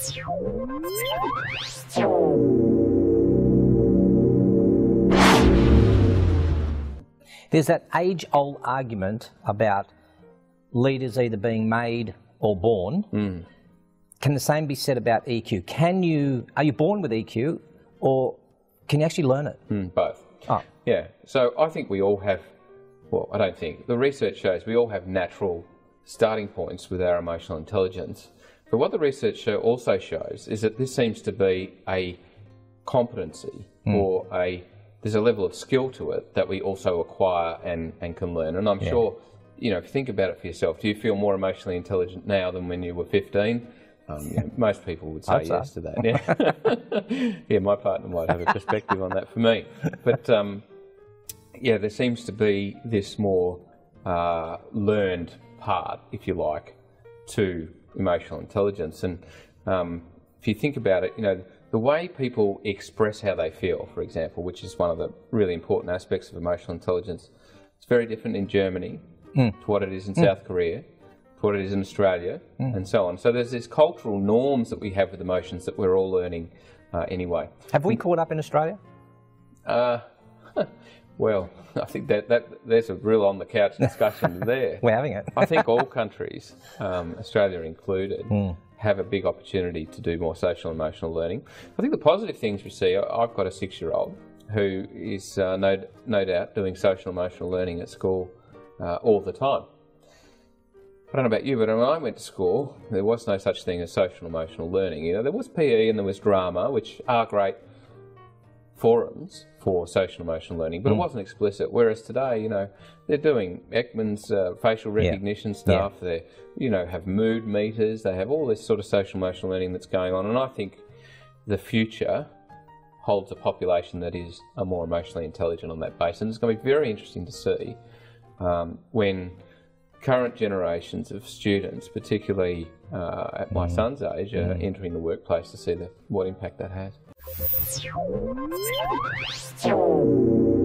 There's that age-old argument about leaders either being made or born. Can the same be said about EQ? Are you born with EQ, or can you actually learn it? Both. Oh. Yeah. So I think we all have, well, I don't think, the research shows we all have natural starting points with our emotional intelligence. But what the research also shows is that this seems to be a competency or there's a level of skill to it that we also acquire and can learn. And I'm sure, you know, if you think about it for yourself, do you feel more emotionally intelligent now than when you were 15? Most people would say yes to that. Yeah. Yeah, my partner might have a perspective on that for me. But yeah, there seems to be this more learned part, if you like, to emotional intelligence. And if you think about it, you know, the way people express how they feel, for example, which is one of the really important aspects of emotional intelligence, it's very different in Germany to what it is in South Korea, to what it is in Australia, and so on. So there's these cultural norms that we have with emotions that we're all learning anyway. Have we caught up in Australia? Well, I think that there's a real on-the-couch discussion there. We're having it. I think all countries, Australia included, have a big opportunity to do more social and emotional learning. I think the positive things we see, I've got a 6-year-old who is no doubt doing social and emotional learning at school all the time. I don't know about you, but when I went to school, there was no such thing as social and emotional learning. You know, there was PE and there was drama, which are great forums for social and emotional learning, but it wasn't explicit. Whereas today, you know, they're doing Ekman's facial recognition stuff. They, you know, have mood meters. They have all this sort of social emotional learning that's going on. And I think the future holds a population that is more emotionally intelligent on that base. And it's going to be very interesting to see when current generations of students, particularly at my son's age, are entering the workplace, to see what impact that has.